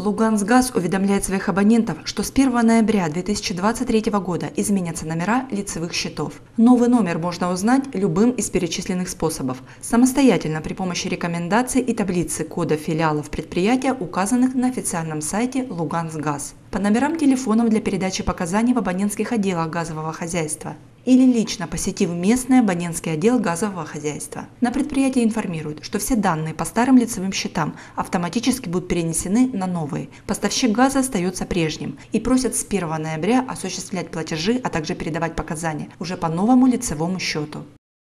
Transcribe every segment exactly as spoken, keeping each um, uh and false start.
Лугансгаз уведомляет своих абонентов, что с первого ноября две тысячи двадцать третьего года изменятся номера лицевых счетов. Новый номер можно узнать любым из перечисленных способов, самостоятельно при помощи рекомендаций и таблицы кодов филиалов предприятия, указанных на официальном сайте Лугансгаз, по номерам телефонов для передачи показаний в абонентских отделах газового хозяйства или лично посетив местный абонентский отдел газового хозяйства. На предприятии информируют, что все данные по старым лицевым счетам автоматически будут перенесены на новые. Поставщик газа остается прежним и просят с первого ноября осуществлять платежи, а также передавать показания уже по новому лицевому счету.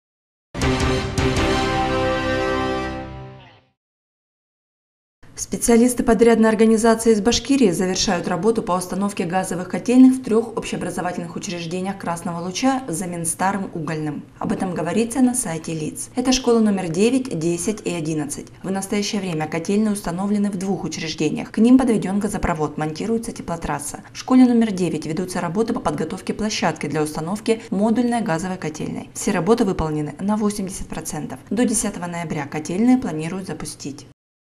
Специалисты подрядной организации из Башкирии завершают работу по установке газовых котельных в трех общеобразовательных учреждениях Красного Луча взамен старым угольным. Об этом говорится на сайте ЛИЦ. Это школы номер девять, десять и одиннадцать. В настоящее время котельные установлены в двух учреждениях. К ним подведен газопровод, монтируется теплотрасса. В школе номер девять ведутся работы по подготовке площадки для установки модульной газовой котельной. Все работы выполнены на восемьдесят процентов. До десятого ноября котельные планируют запустить.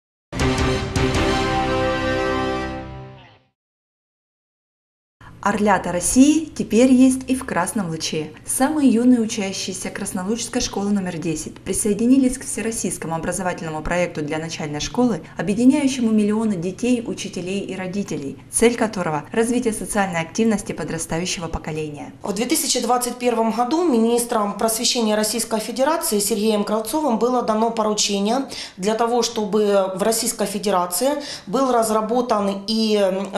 Орлята России теперь есть и в Красном Луче. Самые юные учащиеся Краснолучской школы номер десять присоединились к всероссийскому образовательному проекту для начальной школы, объединяющему миллионы детей, учителей и родителей, цель которого – развитие социальной активности подрастающего поколения. В две тысячи двадцать первом году министром просвещения Российской Федерации Сергеем Кравцовым было дано поручение для того, чтобы в Российской Федерации был разработан и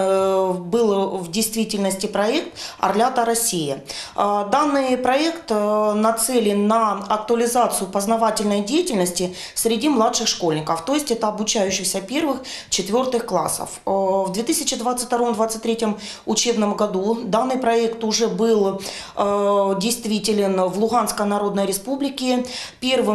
э, был в действительности проект «Орлята России». Данный проект нацелен на актуализацию познавательной деятельности среди младших школьников, то есть это обучающихся первых-четвертых классов. В две тысячи двадцать втором — две тысячи двадцать третьем учебном году данный проект уже был действителен в Луганской Народной Республике. Первым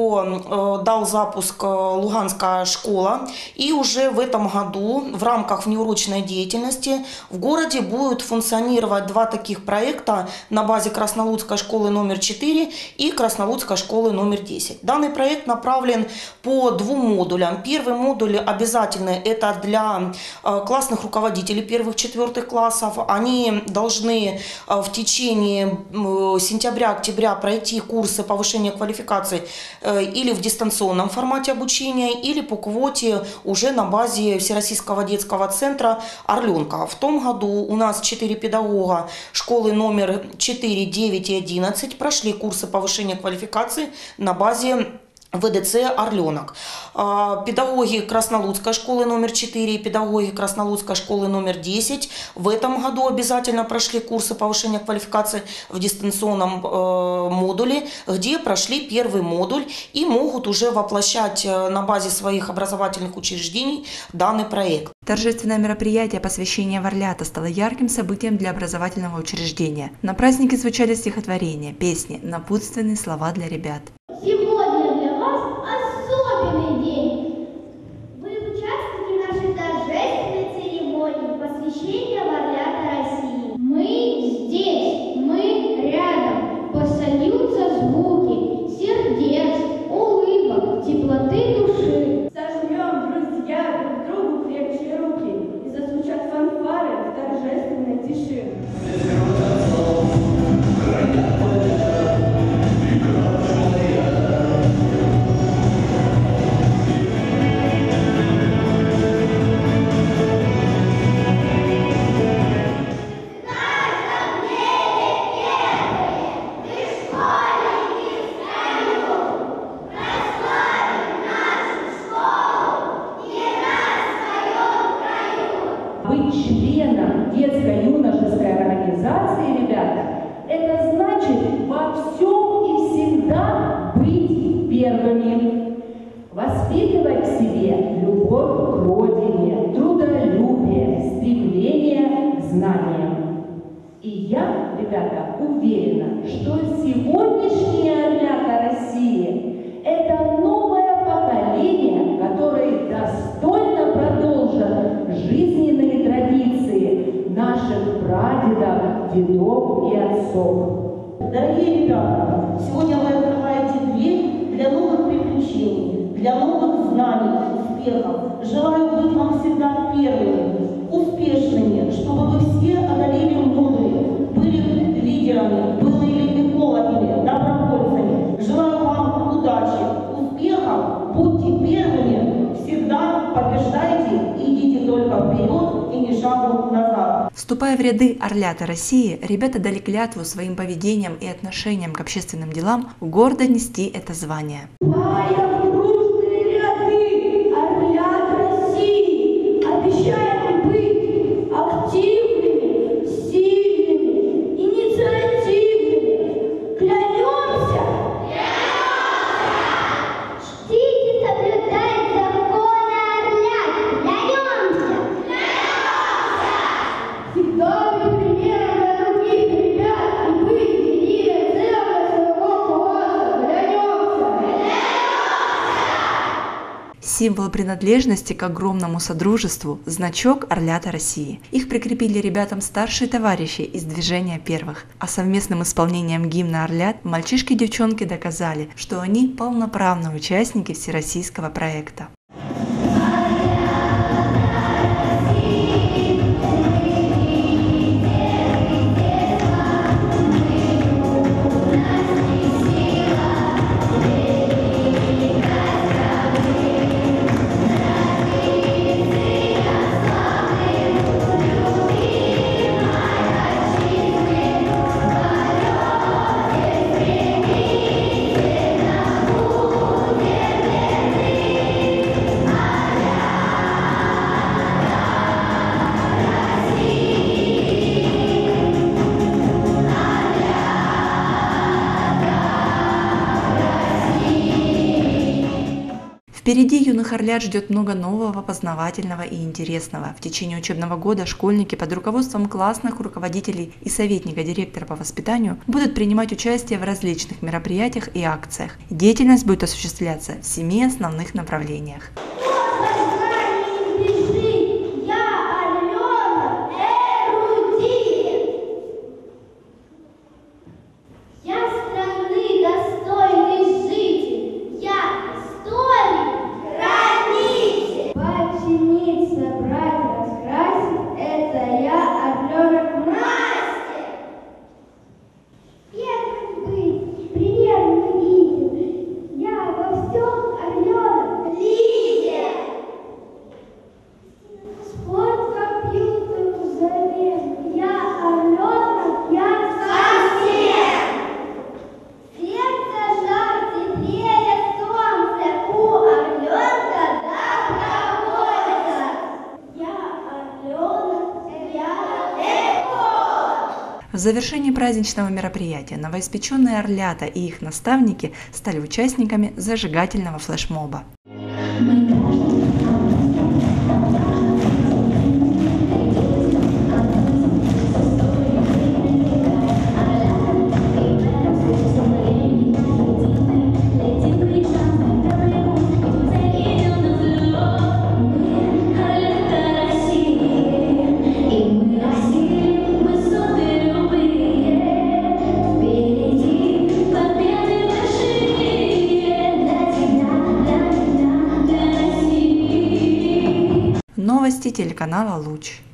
его дал запуск Луганская школа, и уже в этом году в рамках внеурочной деятельности в городе будет функционировать два таких проекта на базе Краснолудской школы номер четыре и Краснолудской школы номер десять. Данный проект направлен по двум модулям. Первый модуль обязательный – это для классных руководителей первых-четвертых классов. Они должны в течение сентября-октября пройти курсы повышения квалификации или в дистанционном формате обучения, или по квоте уже на базе Всероссийского детского центра «Орленка». В том году у нас четыре педагога школы номер четыре, девять и одиннадцать прошли курсы повышения квалификации на базе ВДЦ «Орленок». Педагоги Краснолудской школы номер четыре и педагоги Краснолудской школы номер десять в этом году обязательно прошли курсы повышения квалификации в дистанционном модуле, где прошли первый модуль и могут уже воплощать на базе своих образовательных учреждений данный проект. Торжественное мероприятие посвящения в Орлята стало ярким событием для образовательного учреждения. На празднике звучали стихотворения, песни, напутственные слова для ребят. Сегодня для вас особенный день. Вы участники нашей торжественной церемонии посвящения в Орлята России. Мы здесь, мы рядом. Посольются звуки сердец, улыбок, теплоты души. Сожмем, друзья, друг другу крепче руки, и зазвучат фанфары в торжественной тиши. Быть членом детско-юношеской организации, ребята, это значит во всем и всегда быть первыми. Воспитывать в себе любовь к родине, трудолюбие, стремление к знаниям. И я, ребята, уверена, что сегодняшние Орлята России – это новое поколение, которое достойно продолжит жизненные традиции наших прадедов, дедов и отцов. Дорогие ребята, сегодня вы открываете дверь для новых приключений, для новых знаний, успехов. Желаю быть вам всегда первыми, успешными, чтобы вы все одолели мудрые, были лидерами, были экологами, добровольцами. Желаю вам удачи, успехов, будьте первыми, всегда побеждайте, идите только вперед и ни шагу назад. Вступая в ряды «Орлята России», ребята дали клятву своим поведением и отношением к общественным делам гордо нести это звание. Обещаем быть активными, сильными, инициативными. Клянемся! Чтите, соблюдать законы Орлят. Клянемся! Всегда быть примером для других ребят и быть единой целой своего класса. Клянемся! Символ принадлежности к огромному содружеству – значок «Орлята России». Их прикрепили ребятам старшие товарищи из движения первых. А совместным исполнением гимна «Орлят» мальчишки и девчонки доказали, что они полноправные участники всероссийского проекта. Впереди юных орлят ждет много нового, познавательного и интересного. В течение учебного года школьники под руководством классных руководителей и советника директора по воспитанию будут принимать участие в различных мероприятиях и акциях. Деятельность будет осуществляться в семи основных направлениях. В завершении праздничного мероприятия новоиспеченные орлята и их наставники стали участниками зажигательного флешмоба. Новости телеканала «Луч».